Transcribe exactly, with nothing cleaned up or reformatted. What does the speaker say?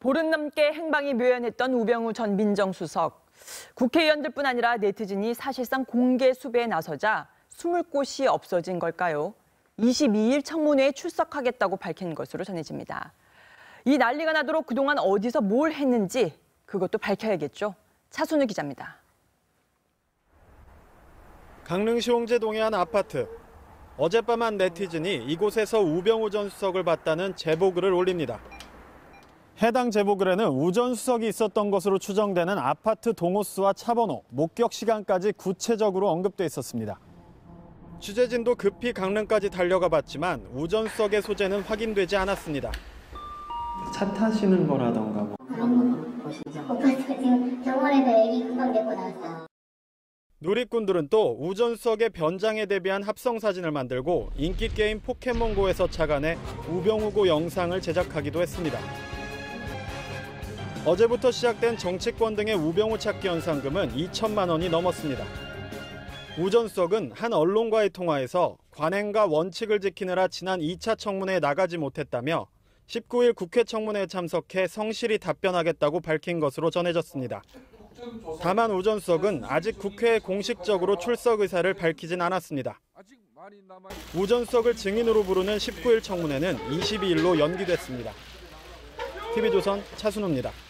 보름 넘게 행방이 묘연했던 우병우 전 민정수석. 국회의원들뿐 아니라 네티즌이 사실상 공개 수배에 나서자 숨을 곳이 없어진 걸까요? 이십이 일 청문회에 출석하겠다고 밝힌 것으로 전해집니다. 이 난리가 나도록 그동안 어디서 뭘 했는지 그것도 밝혀야겠죠. 차순우 기자입니다. 강릉시 홍제동의 한 아파트. 어젯밤 한 네티즌이 이곳에서 우병우 전 수석을 봤다는 제보글을 올립니다. 해당 제보글에는 우 전 수석이 있었던 것으로 추정되는 아파트 동호수와 차번호, 목격 시간까지 구체적으로 언급돼 있었습니다. 취재진도 급히 강릉까지 달려가 봤지만 우 전 수석의 소재는 확인되지 않았습니다. 차 타시는 거라던가 뭐. 그런 거 보시죠. 오빠 지금 병원에서 애기 금방 데리고 나왔어요. 누리꾼들은 또 우 전 수석의 변장에 대비한 합성 사진을 만들고 인기 게임 포켓몬고에서 착안해 우병우고 영상을 제작하기도 했습니다. 어제부터 시작된 정치권 등의 우병우 찾기 현상금은 이천만 원이 넘었습니다. 우 전 수석은 한 언론과의 통화에서 관행과 원칙을 지키느라 지난 이 차 청문회에 나가지 못했다며 십구 일 국회 청문회에 참석해 성실히 답변하겠다고 밝힌 것으로 전해졌습니다. 다만 우 전 수석은 아직 국회에 공식적으로 출석 의사를 밝히진 않았습니다. 우 전 수석을 증인으로 부르는 십구 일 청문회는 이십이 일로 연기됐습니다. 티비조선 차순우입니다.